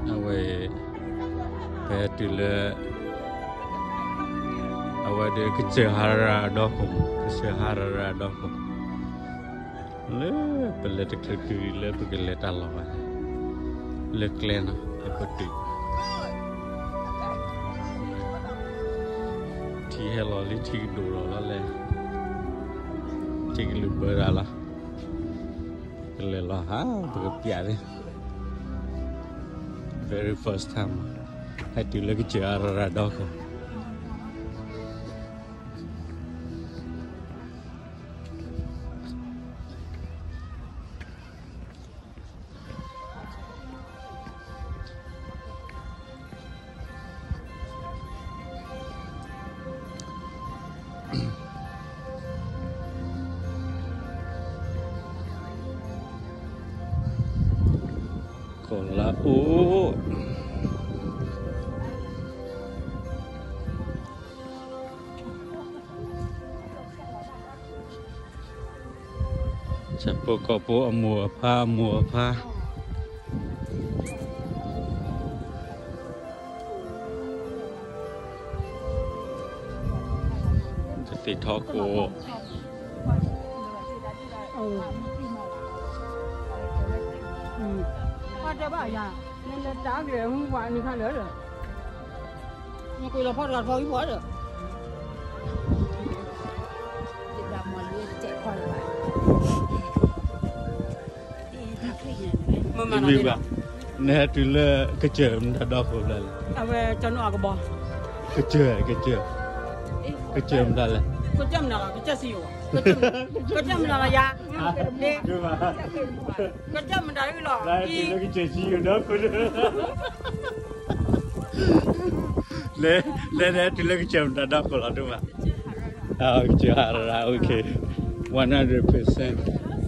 Awak betul awak ada kecehara dokum, kecehara dokum. Le, bela terkiri le pergi le talam, le klena, le putih. Hello, li tik dulu lah, tik lupa lah, lelah, berpiar. Very first time, hati lagi cara radok. Kola siapa kau amu apa jadi toko 这吧呀，那炸的红花，你看这是，你回来跑这跑一跑这。 Ini ba, nah tu le kerja muda dah kau dah. Apa canu aku bah? Kerja muda lah. Kerja muda lah, kerja siu. Kerja muda lah ya. Kerja muda ni lah. Nah, kerja siu dah kau. Le tu le kerja muda dah kau lah tu ba. Kerja hara, okay, 100%.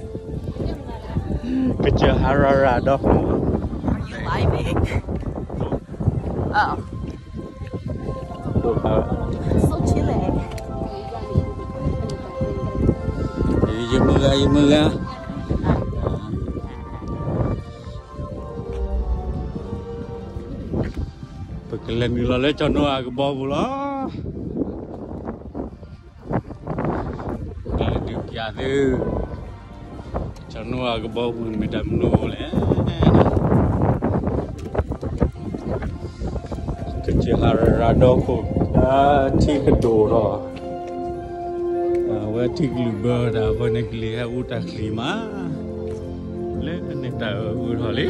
Kerja hara dah. Are you live? Oh. So chilly. Ini mula. Pekelan ni lah cano aku bawa pula. Pekelan ni kiade. Cano aku bawa pun minta menol. Kerja hara doko. Tik dora. Wah tik luber dah. Kau nak lihat utak lima. Le, ni tahu urali.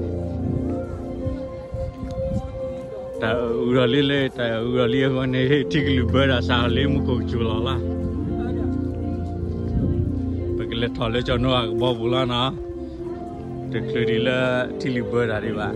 Tahu urali le, tahu urali kau ni tik luber dah sahale muka cula lah. Pergi le thale cano aku bawa bulan ah. Terkleri le tik luber dah riba.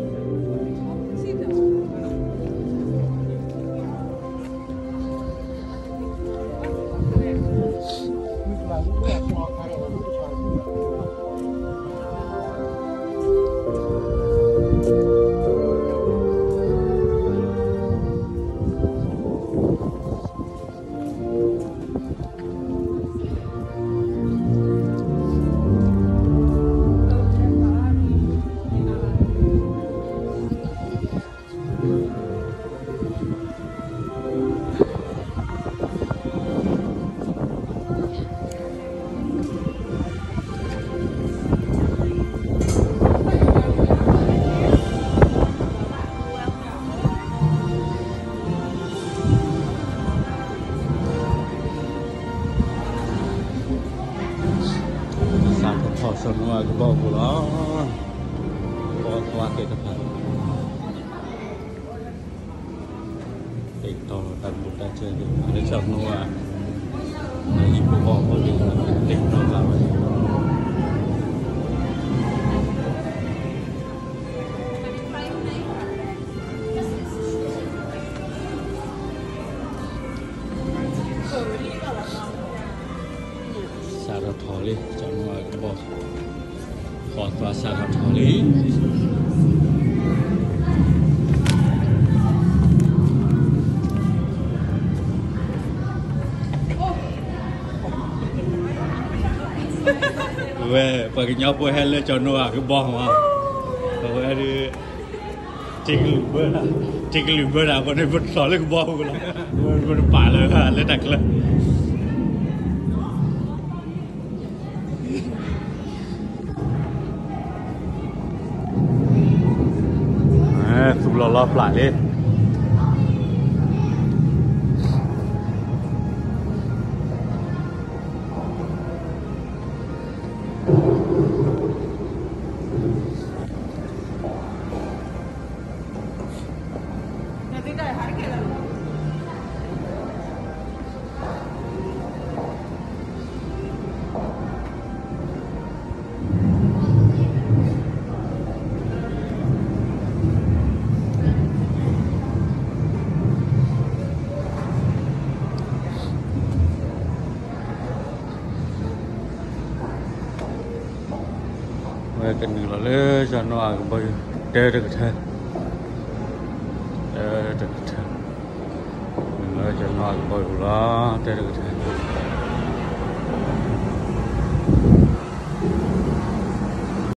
Semua ke bawah pula. Bawah ke depan. Tektor dan buta jadi ada semua. Ibu bawah di tektor lawan. Sarah Tholi semua ke bawah. Kota Sarah Tholi. Weh, pergi nyapu hele cono ke bawah mah. Kalau ada Cik lah kau ni pun soalnya ke bawah pula. Pun pala letak lah. Sebelah pelak ni. Nanti dah harga lah. Vậy cái này là lấy cho nó ăn bao nhiêu đê được thế đê được thế mình lấy cho nó ăn bao nhiêu đó đê được thế